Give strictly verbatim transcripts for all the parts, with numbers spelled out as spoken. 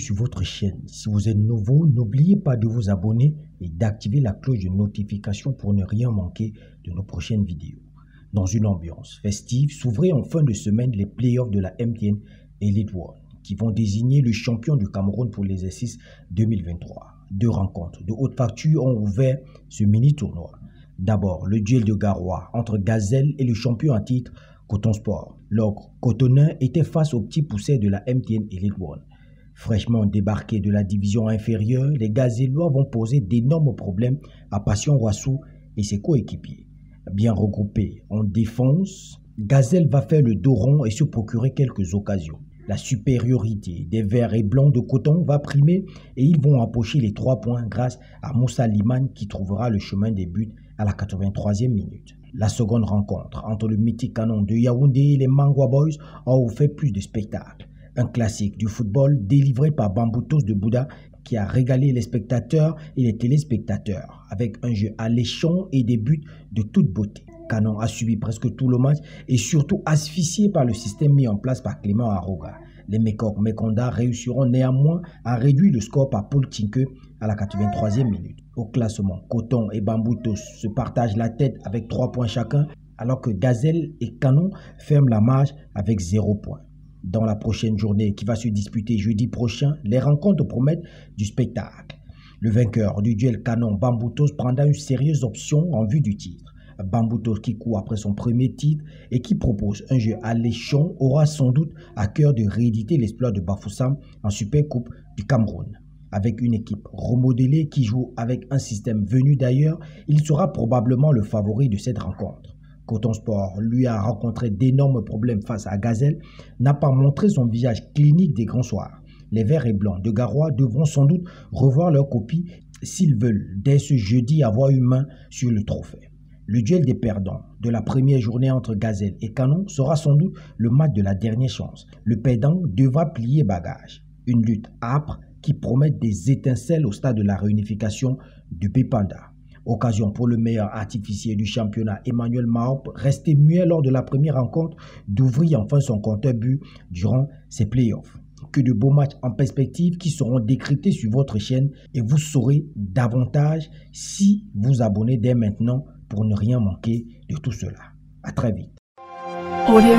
sur votre chaîne. Si vous êtes nouveau, n'oubliez pas de vous abonner et d'activer la cloche de notification pour ne rien manquer de nos prochaines vidéos. Dans une ambiance festive, s'ouvraient en fin de semaine les playoffs de la M T N Elite One qui vont désigner le champion du Cameroun pour l'exercice deux mille vingt-trois. Deux rencontres de haute facture ont ouvert ce mini-tournoi. D'abord, le duel de Garoua entre Gazelle et le champion en titre Coton Sport. L'ogre cotonnin était face aux petits poussets de la M T N Elite One. Fraîchement débarqués de la division inférieure, les Gazellois vont poser d'énormes problèmes à Passion Wassou et ses coéquipiers. Bien regroupés en défense, Gazelle va faire le dos rond et se procurer quelques occasions. La supériorité des verts et blancs de Coton va primer et ils vont empocher les trois points grâce à Moussa Liman qui trouvera le chemin des buts à la quatre-vingt-troisième minute. La seconde rencontre entre le mythique canon de Yaoundé et les Mangwa Boys a offert plus de spectacles. Un classique du football délivré par Bamboutos de Bouddha qui a régalé les spectateurs et les téléspectateurs avec un jeu alléchant et des buts de toute beauté. Canon a subi presque tout le match et surtout asphyxié par le système mis en place par Clément Aroga. Les Mekok Mekonda réussiront néanmoins à réduire le score par Paul Tinke à la quatre-vingt-troisième minute. Au classement, Coton et Bamboutos se partagent la tête avec trois points chacun alors que Gazelle et Canon ferment la marge avec zéro point. Dans la prochaine journée qui va se disputer jeudi prochain, les rencontres promettent du spectacle. Le vainqueur du duel Canon-Bamboutos prendra une sérieuse option en vue du titre. Bamboutos qui court après son premier titre et qui propose un jeu alléchant aura sans doute à cœur de rééditer l'exploit de Bafoussam en Super Coupe du Cameroun. Avec une équipe remodelée qui joue avec un système venu d'ailleurs, il sera probablement le favori de cette rencontre. Coton Sport, lui, a rencontré d'énormes problèmes face à Gazelle, n'a pas montré son visage clinique des grands soirs. Les verts et blancs de Garoua devront sans doute revoir leur copie s'ils veulent dès ce jeudi avoir une main sur le trophée. Le duel des perdants de la première journée entre Gazelle et Canon sera sans doute le match de la dernière chance. Le perdant devra plier bagage. Une lutte âpre qui promet des étincelles au stade de la réunification du Pépanda. Occasion pour le meilleur artificier du championnat Emmanuel Mahop, resté muet lors de la première rencontre, d'ouvrir enfin son compteur but durant ces playoffs. Que de beaux matchs en perspective qui seront décryptés sur votre chaîne et vous saurez davantage si vous abonnez dès maintenant pour ne rien manquer de tout cela. À très vite. Audio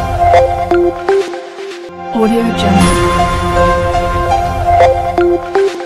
Jungle. Audio Jungle.